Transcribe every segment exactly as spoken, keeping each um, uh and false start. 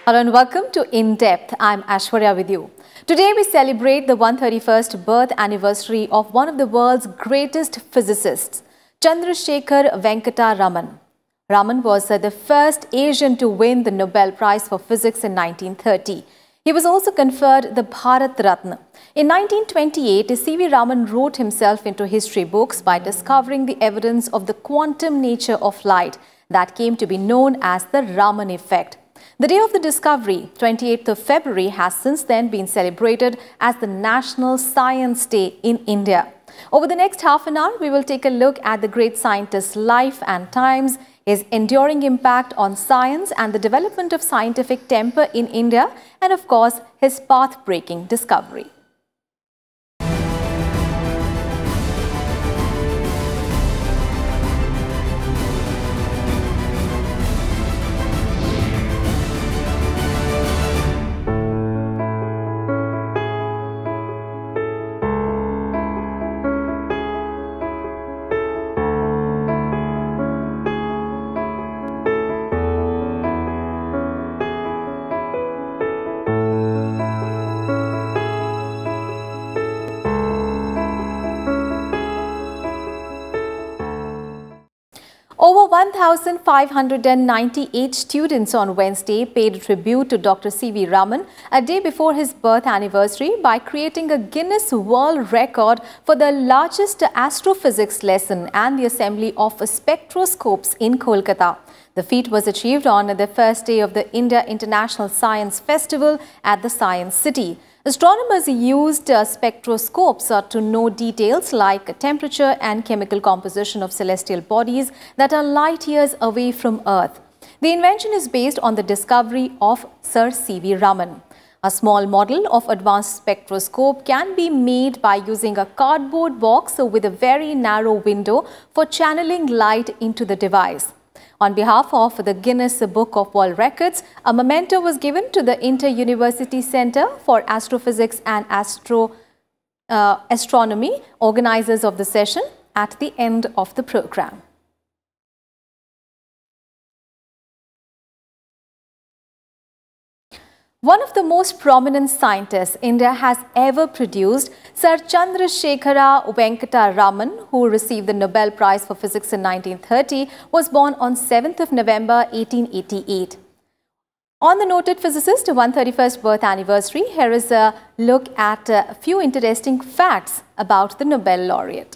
Hello and welcome to In Depth. I'm Aishwarya with you. Today we celebrate the one hundred thirty-first birth anniversary of one of the world's greatest physicists, Chandrasekhara Venkata Raman. Raman was uh, the first Asian to win the Nobel Prize for Physics in nineteen thirty. He was also conferred the Bharat Ratna. In nineteen twenty-eight, C V Raman wrote himself into history books by discovering the evidence of the quantum nature of light that came to be known as the Raman Effect. The day of the discovery, twenty-eighth of February, has since then been celebrated as the National Science Day in India. Over the next half an hour, we will take a look at the great scientist's life and times, his enduring impact on science and the development of scientific temper in India, and of course, his path-breaking discovery. Over one thousand five hundred ninety-eight students on Wednesday paid tribute to Doctor C V Raman a day before his birth anniversary by creating a Guinness World Record for the largest astrophysics lesson and the assembly of spectroscopes in Kolkata. The feat was achieved on the first day of the India International Science Festival at the Science City. Astronomers used uh, spectroscopes uh, to know details like temperature and chemical composition of celestial bodies that are light years away from Earth. The invention is based on the discovery of Sir C V Raman. A small model of advanced spectroscope can be made by using a cardboard box with a very narrow window for channeling light into the device. On behalf of the Guinness Book of World Records, a memento was given to the Inter-University Center for Astrophysics and Astro, uh, Astronomy, organizers of the session, at the end of the program. One of the most prominent scientists India has ever produced, Sir Chandrasekhara Venkata Raman, who received the Nobel Prize for Physics in nineteen thirty, was born on seventh of November eighteen eighty-eight. On the noted physicist one hundred thirty-first birth anniversary, here is a look at a few interesting facts about the Nobel laureate.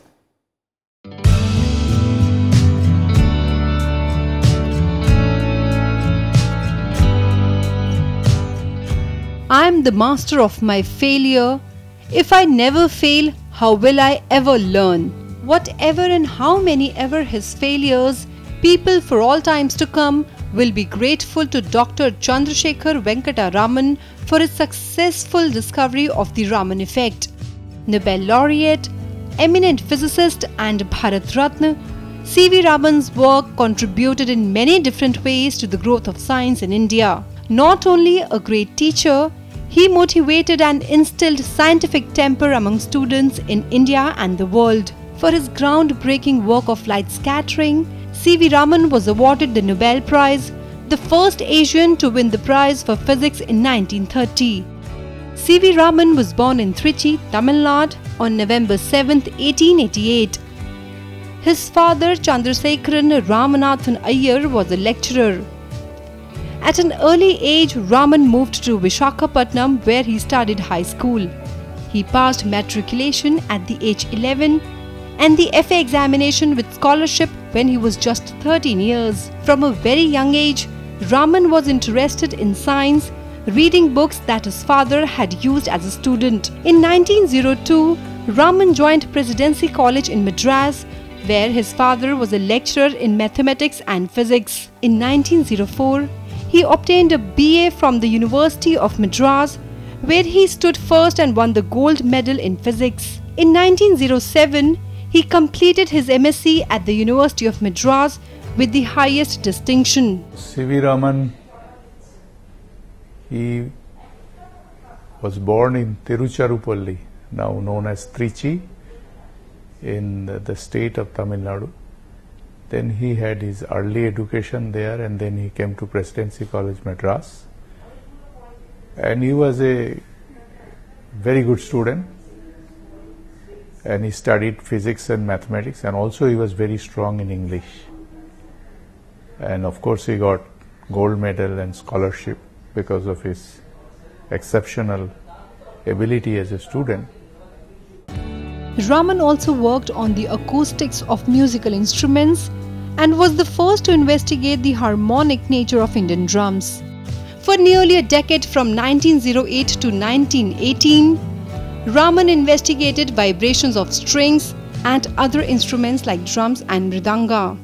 I am the master of my failure. If I never fail, how will I ever learn? Whatever and how many ever his failures, people for all times to come will be grateful to Doctor Chandrasekhara Venkata Raman for his successful discovery of the Raman Effect. Nobel laureate, eminent physicist and Bharat Ratna, C V Raman's work contributed in many different ways to the growth of science in India. Not only a great teacher, he motivated and instilled scientific temper among students in India and the world. For his groundbreaking work of light scattering, C V Raman was awarded the Nobel Prize, the first Asian to win the prize for physics in nineteen thirty. C V Raman was born in Trichy, Tamil Nadu on November seventh, eighteen eighty-eight. His father, Chandrasekharan Ramanathan Iyer, was a lecturer. At an early age, Raman moved to Visakhapatnam, where he studied high school. He passed matriculation at the age eleven and the F A examination with scholarship when he was just thirteen years. From a very young age, Raman was interested in science, reading books that his father had used as a student. In nineteen oh two, Raman joined Presidency College in Madras, where his father was a lecturer in mathematics and physics. In nineteen oh four, he obtained a B A from the University of Madras, where he stood first and won the gold medal in physics. In nineteen oh seven, he completed his M S c at the University of Madras with the highest distinction. C V Raman, he was born in Tiruchirappalli, now known as Trichy, in the state of Tamil Nadu. Then he had his early education there, and then he came to Presidency College, Madras. And he was a very good student, and he studied physics and mathematics, and also he was very strong in English. And of course he got gold medal and scholarship because of his exceptional ability as a student. Raman also worked on the acoustics of musical instruments and was the first to investigate the harmonic nature of Indian drums. For nearly a decade, from nineteen oh eight to nineteen eighteen, Raman investigated vibrations of strings and other instruments like drums and mridanga.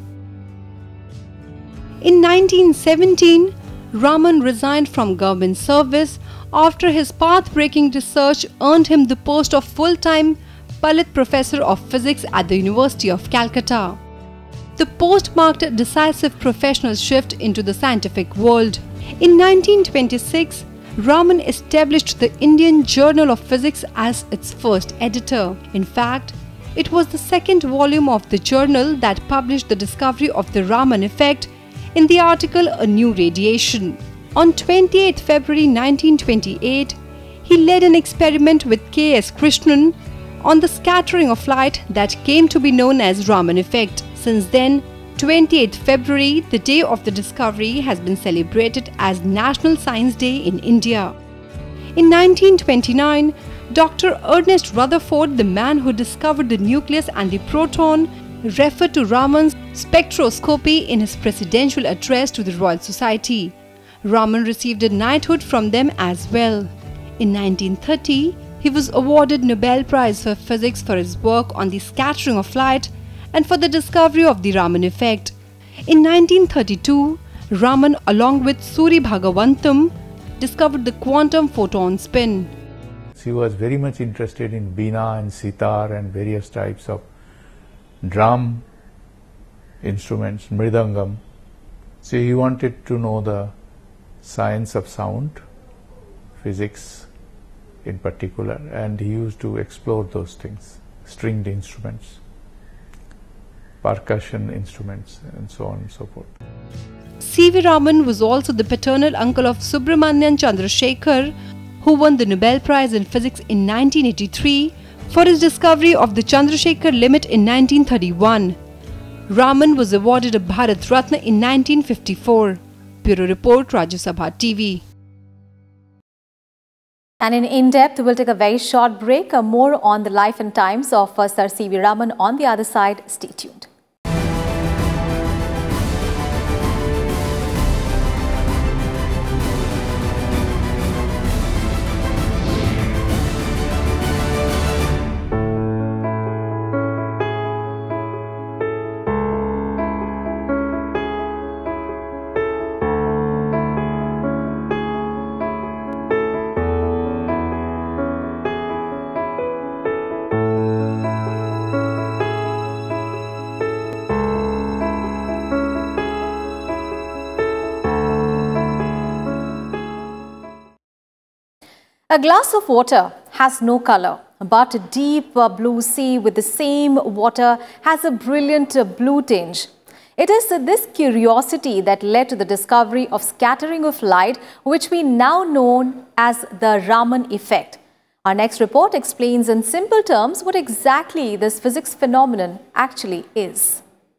In nineteen seventeen, Raman resigned from government service after his path-breaking research earned him the post of full-time Palit Professor of Physics at the University of Calcutta. The post marked a decisive professional shift into the scientific world. In nineteen twenty-six, Raman established the Indian Journal of Physics as its first editor. In fact, it was the second volume of the journal that published the discovery of the Raman Effect in the article A New Radiation. On twenty-eighth February nineteen twenty-eight, he led an experiment with K S Krishnan on the scattering of light that came to be known as Raman Effect. Since then, twenty-eighth February, the day of the discovery, has been celebrated as National Science Day in India. In nineteen twenty-nine, Doctor Ernest Rutherford, the man who discovered the nucleus and the proton, referred to Raman's spectroscopy in his presidential address to the Royal Society. Raman received a knighthood from them as well. In nineteen thirty, he was awarded Nobel Prize for Physics for his work on the scattering of light and for the discovery of the Raman Effect. In nineteen thirty-two, Raman, along with Suri Bhagavantam, discovered the quantum photon spin. He was very much interested in Veena and sitar and various types of drum instruments, mridangam. So he wanted to know the science of sound, physics in particular, and he used to explore those things, stringed instruments, percussion instruments, and so on and so forth. C V Raman was also the paternal uncle of Subramanian Chandrasekhara, who won the Nobel Prize in Physics in nineteen eighty-three for his discovery of the Chandrasekhara limit in nineteen thirty-one. Raman was awarded a Bharat Ratna in nineteen fifty-four. Bureau Report, Rajya Sabha T V. And in In-Depth, we'll take a very short break. Uh, more on the life and times of uh, Sir C V Raman on the other side. Stay tuned. A glass of water has no color, but a deep uh, blue sea with the same water has a brilliant uh, blue tinge. It is uh, this curiosity that led to the discovery of scattering of light, which we now know as the Raman Effect. Our next report explains in simple terms what exactly this physics phenomenon actually is.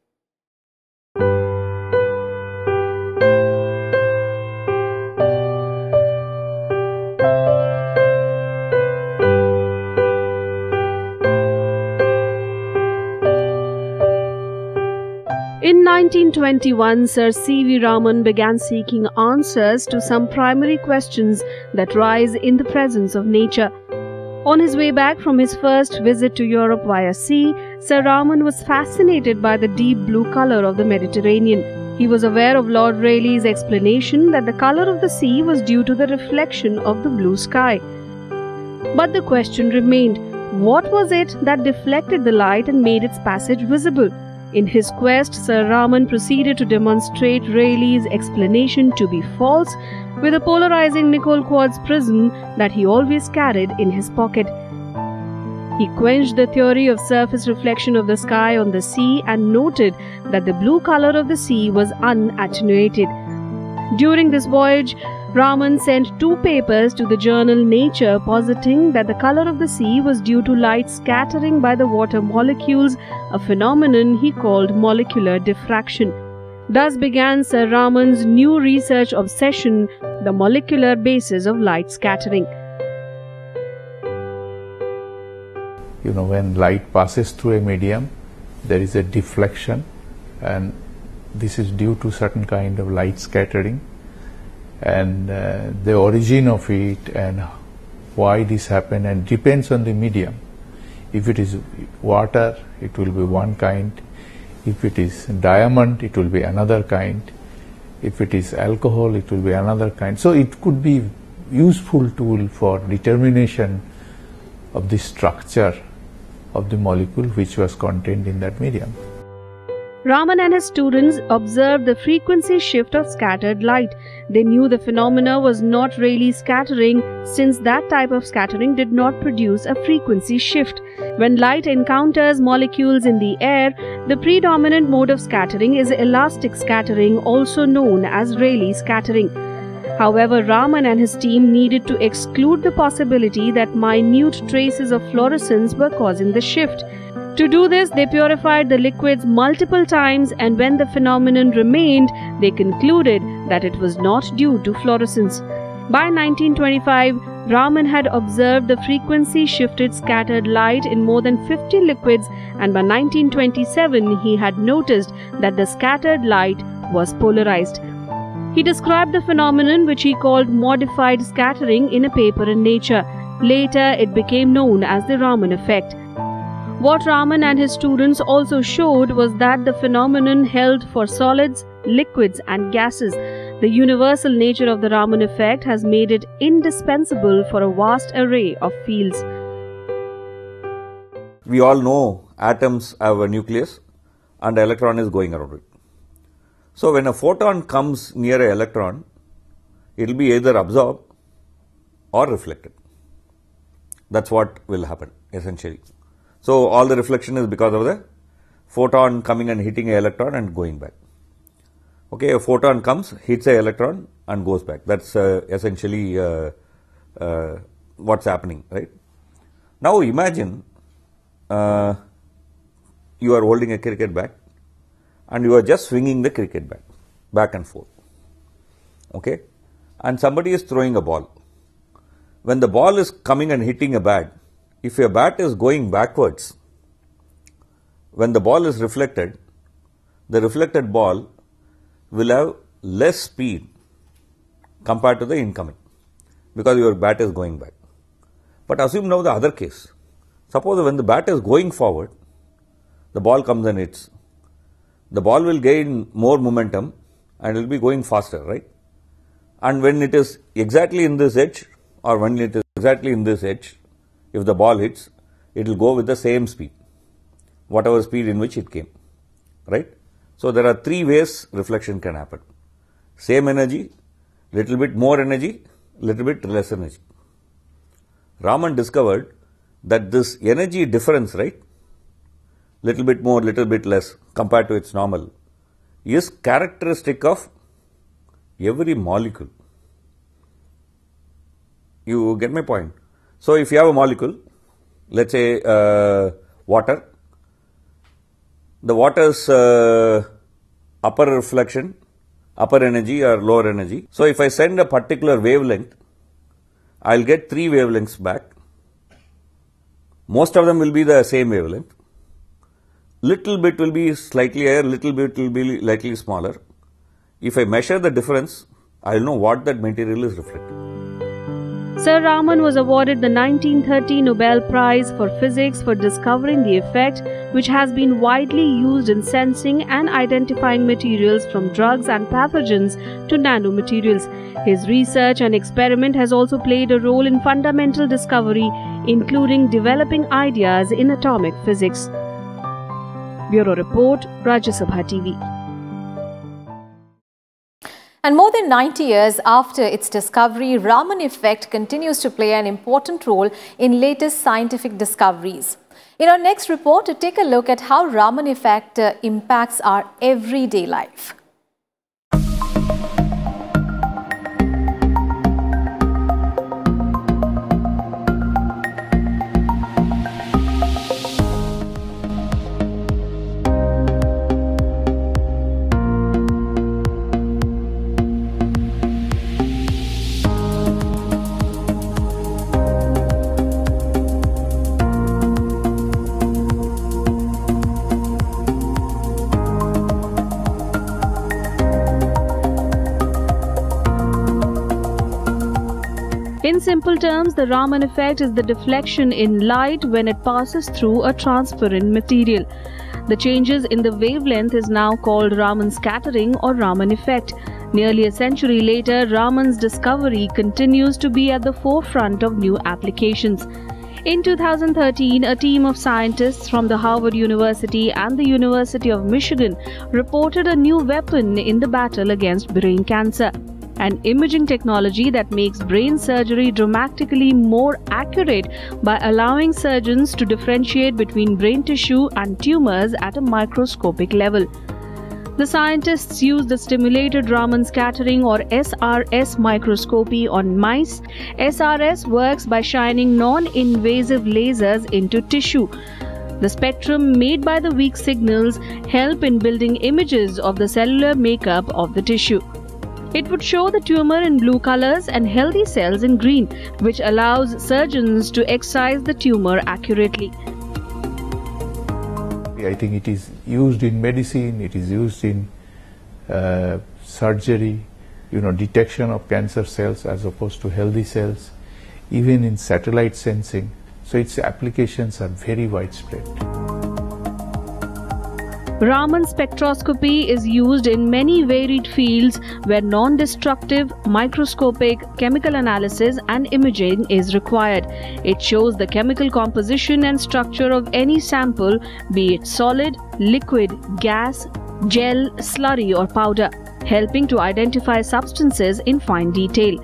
In nineteen twenty-one, Sir C V Raman began seeking answers to some primary questions that rise in the presence of nature. On his way back from his first visit to Europe via sea, Sir Raman was fascinated by the deep blue color of the Mediterranean. He was aware of Lord Rayleigh's explanation that the color of the sea was due to the reflection of the blue sky. But the question remained, what was it that deflected the light and made its passage visible? In his quest, Sir Raman proceeded to demonstrate Rayleigh's explanation to be false with a polarizing nickel quartz prism that he always carried in his pocket. He quenched the theory of surface reflection of the sky on the sea and noted that the blue color of the sea was unattenuated. During this voyage, Raman sent two papers to the journal Nature positing that the color of the sea was due to light scattering by the water molecules, a phenomenon he called molecular diffraction. Thus began Sir Raman's new research obsession, the molecular basis of light scattering. You know, when light passes through a medium, there is a deflection, and this is due to certain kind of light scattering. And uh, the origin of it and why this happened and depends on the medium. If it is water, it will be one kind. If it is diamond, it will be another kind. If it is alcohol, it will be another kind. So it could be useful tool for determination of the structure of the molecule which was contained in that medium. Raman and his students observed the frequency shift of scattered light. They knew the phenomena was not really scattering, since that type of scattering did not produce a frequency shift. When light encounters molecules in the air, the predominant mode of scattering is elastic scattering, also known as Rayleigh scattering. However, Raman and his team needed to exclude the possibility that minute traces of fluorescence were causing the shift. To do this, they purified the liquids multiple times, and when the phenomenon remained, they concluded that it was not due to fluorescence. By nineteen twenty-five, Raman had observed the frequency shifted scattered light in more than fifty liquids, and by nineteen twenty-seven he had noticed that the scattered light was polarized. He described the phenomenon, which he called modified scattering, in a paper in Nature. Later, it became known as the Raman Effect. What Raman and his students also showed was that the phenomenon held for solids, liquids and gases. The universal nature of the Raman effect has made it indispensable for a vast array of fields. We all know atoms have a nucleus and an electron is going around it. So when a photon comes near an electron, it will be either absorbed or reflected. That's what will happen essentially. So all the reflection is because of the photon coming and hitting an electron and going back. Okay, a photon comes, hits an electron and goes back. That's uh, essentially uh, uh, what's happening, right? Now imagine uh, you are holding a cricket bat and you are just swinging the cricket bat back and forth. Okay, and somebody is throwing a ball. When the ball is coming and hitting a bat, if your bat is going backwards, when the ball is reflected, the reflected ball will have less speed compared to the incoming because your bat is going back. But assume now the other case. Suppose when the bat is going forward, the ball comes and hits. The ball will gain more momentum and will be going faster, right? And when it is exactly in this edge or when it is exactly in this edge, if the ball hits, it will go with the same speed, whatever speed in which it came, right? So there are three ways reflection can happen. Same energy, little bit more energy, little bit less energy. Raman discovered that this energy difference, right, little bit more, little bit less compared to its normal, is characteristic of every molecule. You get my point? So if you have a molecule, let's say uh, water, the water's uh, upper reflection, upper energy or lower energy. So if I send a particular wavelength, I'll get three wavelengths back. Most of them will be the same wavelength. Little bit will be slightly higher, little bit will be slightly smaller. If I measure the difference, I'll know what that material is reflecting. Sir Raman was awarded the nineteen thirty Nobel Prize for Physics for discovering the effect, which has been widely used in sensing and identifying materials from drugs and pathogens to nanomaterials. His research and experiment has also played a role in fundamental discovery, including developing ideas in atomic physics. Bureau Report, Rajya Sabha T V. And more than ninety years after its discovery, Raman Effect continues to play an important role in latest scientific discoveries. In our next report, to take a look at how Raman Effect uh, impacts our everyday life. In simple terms, the Raman effect is the deflection in light when it passes through a transparent material. The changes in the wavelength is now called Raman scattering or Raman effect. Nearly a century later, Raman's discovery continues to be at the forefront of new applications. In two thousand thirteen, a team of scientists from the Harvard University and the University of Michigan reported a new weapon in the battle against brain cancer, an imaging technology that makes brain surgery dramatically more accurate by allowing surgeons to differentiate between brain tissue and tumors at a microscopic level. The scientists used the stimulated Raman scattering or S R S microscopy on mice. S R S works by shining non-invasive lasers into tissue. The spectrum made by the weak signals help in building images of the cellular makeup of the tissue. It would show the tumor in blue colors and healthy cells in green, which allows surgeons to excise the tumor accurately. I think it is used in medicine, it is used in uh, surgery, you know, detection of cancer cells as opposed to healthy cells, even in satellite sensing. So its applications are very widespread. Raman spectroscopy is used in many varied fields where non-destructive, microscopic, chemical analysis and imaging is required. It shows the chemical composition and structure of any sample, be it solid, liquid, gas, gel, slurry or powder, helping to identify substances in fine detail.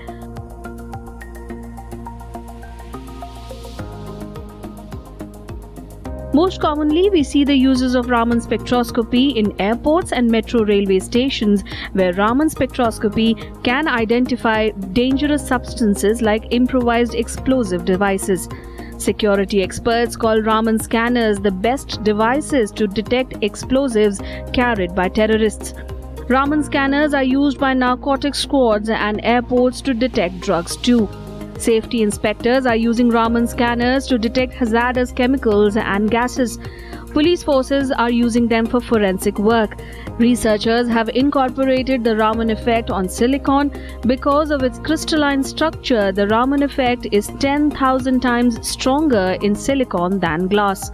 Most commonly, we see the uses of Raman spectroscopy in airports and metro railway stations, where Raman spectroscopy can identify dangerous substances like improvised explosive devices. Security experts call Raman scanners the best devices to detect explosives carried by terrorists. Raman scanners are used by narcotic squads and airports to detect drugs too. Safety inspectors are using Raman scanners to detect hazardous chemicals and gases. Police forces are using them for forensic work. Researchers have incorporated the Raman effect on silicon. Because of its crystalline structure, the Raman effect is ten thousand times stronger in silicon than glass.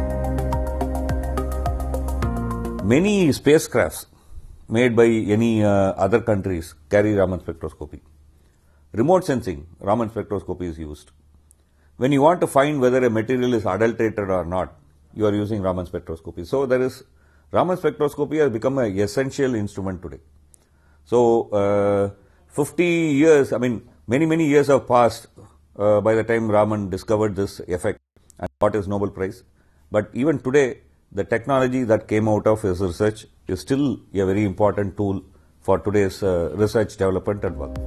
Many spacecrafts made by any uh, other countries carry Raman spectroscopy. Remote sensing, Raman spectroscopy is used. When you want to find whether a material is adulterated or not, you are using Raman spectroscopy. So there is, Raman spectroscopy has become an essential instrument today. So uh, fifty years, I mean, many, many years have passed uh, by the time Raman discovered this effect and got his Nobel Prize. But even today, the technology that came out of his research is still a very important tool for today's uh, research development and work.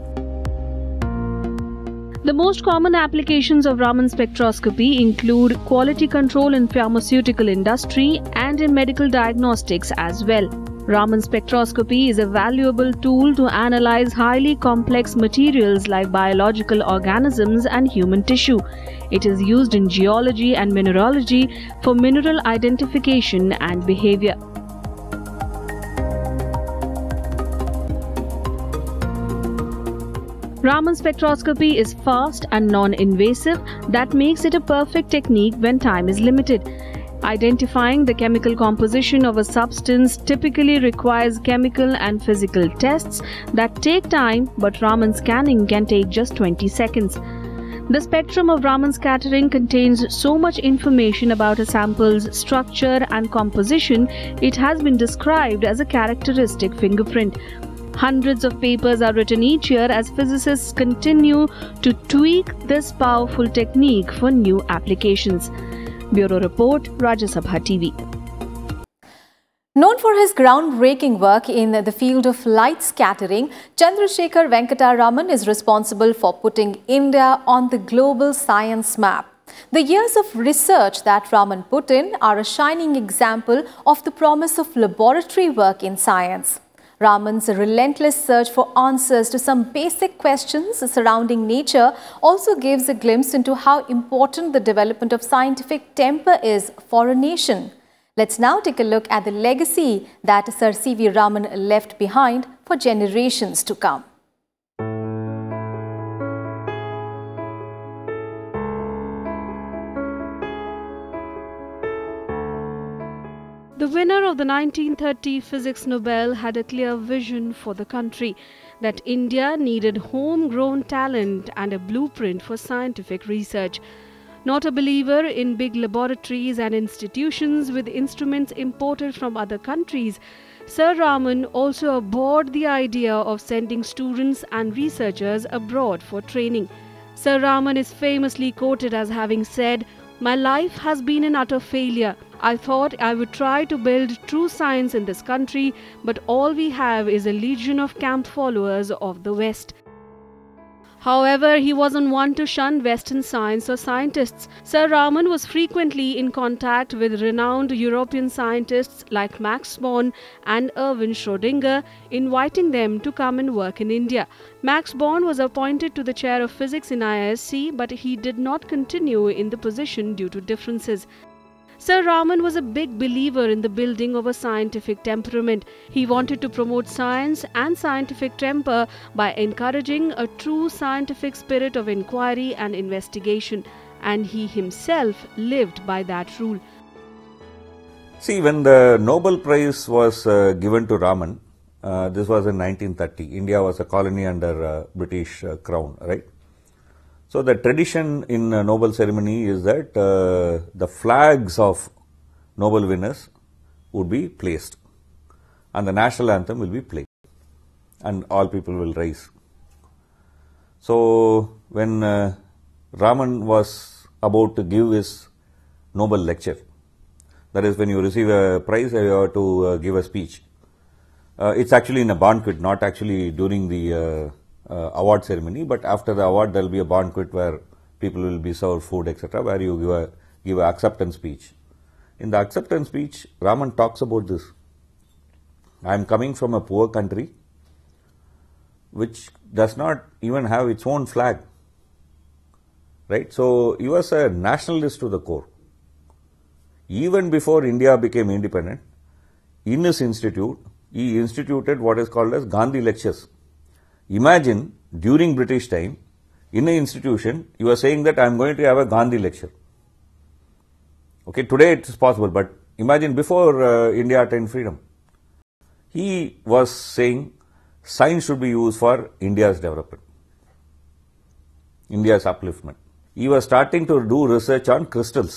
The most common applications of Raman spectroscopy include quality control in pharmaceutical industry and in medical diagnostics as well. Raman spectroscopy is a valuable tool to analyze highly complex materials like biological organisms and human tissue. It is used in geology and mineralogy for mineral identification and behavior. Raman spectroscopy is fast and non-invasive. That makes it a perfect technique when time is limited. Identifying the chemical composition of a substance typically requires chemical and physical tests that take time, but Raman scanning can take just twenty seconds. The spectrum of Raman scattering contains so much information about a sample's structure and composition, it has been described as a characteristic fingerprint. Hundreds of papers are written each year as physicists continue to tweak this powerful technique for new applications. Bureau Report, Rajya Sabha T V. Known for his groundbreaking work in the field of light scattering, Chandrasekhara Venkata Raman is responsible for putting India on the global science map. The years of research that Raman put in are a shining example of the promise of laboratory work in science. Raman's relentless search for answers to some basic questions surrounding nature also gives a glimpse into how important the development of scientific temper is for a nation. Let's now take a look at the legacy that Sir C V Raman left behind for generations to come. winner of the nineteen thirty Physics Nobel had a clear vision for the country, that India needed homegrown talent and a blueprint for scientific research. Not a believer in big laboratories and institutions with instruments imported from other countries, Sir Raman also abhorred the idea of sending students and researchers abroad for training. Sir Raman is famously quoted as having said, "My life has been an utter failure. I thought I would try to build true science in this country, but all we have is a legion of camp followers of the West." However, he wasn't one to shun Western science or scientists. Sir Raman was frequently in contact with renowned European scientists like Max Born and Erwin Schrödinger, inviting them to come and work in India. Max Born was appointed to the chair of physics in I I S C, but he did not continue in the position due to differences. Sir Raman was a big believer in the building of a scientific temperament. He wanted to promote science and scientific temper by encouraging a true scientific spirit of inquiry and investigation, and he himself lived by that rule. See, when the Nobel Prize was uh, given to Raman, uh, this was in nineteen thirty. India was a colony under uh, British uh, crown, right? So the tradition in a Nobel ceremony is that uh, the flags of Nobel winners would be placed and the national anthem will be played and all people will rise. So when uh, Raman was about to give his Nobel lecture, that is when you receive a prize, you have to uh, give a speech. Uh, it's actually in a banquet, not actually during the uh, Uh, award ceremony, but after the award there will be a banquet where people will be served food, et cetera, where you give a give a acceptance speech. In the acceptance speech, Raman talks about this. I am coming from a poor country which does not even have its own flag, right? So he was a nationalist to the core. Even before India became independent, in his institute, he instituted what is called as Gandhi lectures. Imagine during British time, in an institution, you are saying that I am going to have a Gandhi lecture. Okay, today it is possible, but imagine before uh, India attained freedom. He was saying science should be used for India's development, India's upliftment. He was starting to do research on crystals.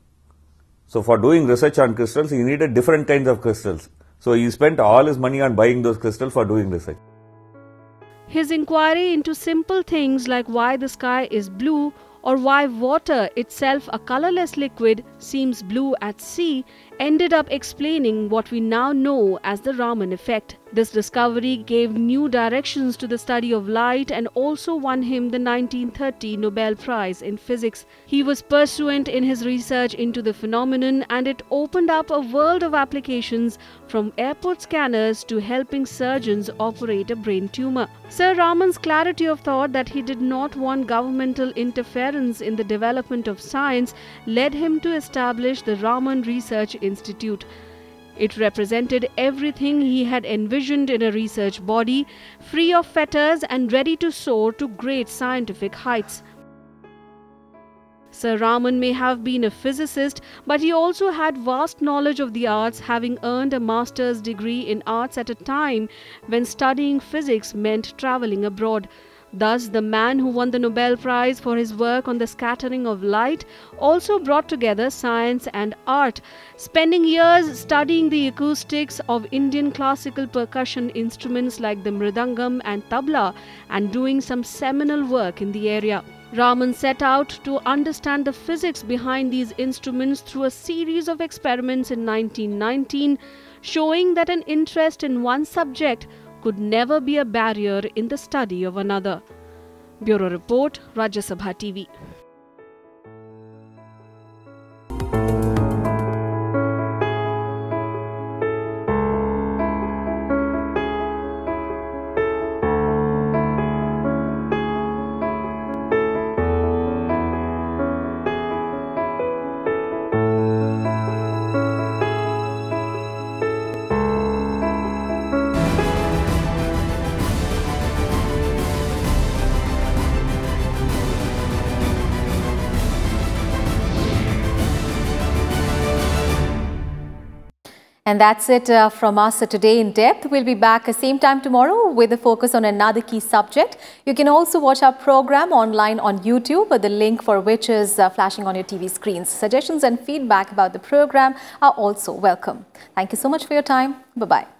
So for doing research on crystals, he needed different kinds of crystals. So he spent all his money on buying those crystals for doing research. His inquiry into simple things like why the sky is blue or why water itself, a colorless liquid, seems blue at sea, ended up explaining what we now know as the Raman Effect. This discovery gave new directions to the study of light and also won him the nineteen thirty Nobel Prize in Physics. He was pursuant in his research into the phenomenon, and it opened up a world of applications from airport scanners to helping surgeons operate a brain tumor. Sir Raman's clarity of thought that he did not want governmental interference in the development of science led him to establish the Raman Research Institute. It represented everything he had envisioned in a research body, free of fetters and ready to soar to great scientific heights. Sir Raman may have been a physicist, but he also had vast knowledge of the arts, having earned a master's degree in arts at a time when studying physics meant travelling abroad. Thus, the man who won the Nobel Prize for his work on the scattering of light also brought together science and art, spending years studying the acoustics of Indian classical percussion instruments like the mridangam and tabla and doing some seminal work in the area. Raman set out to understand the physics behind these instruments through a series of experiments in nineteen nineteen, showing that an interest in one subject could never be a barrier in the study of another. Bureau Report, Rajya Sabha T V. And that's it uh, from us today in depth. We'll be back at the same time tomorrow with a focus on another key subject. You can also watch our program online on YouTube, the link for which is uh, flashing on your T V screens. Suggestions and feedback about the program are also welcome. Thank you so much for your time. Bye-bye.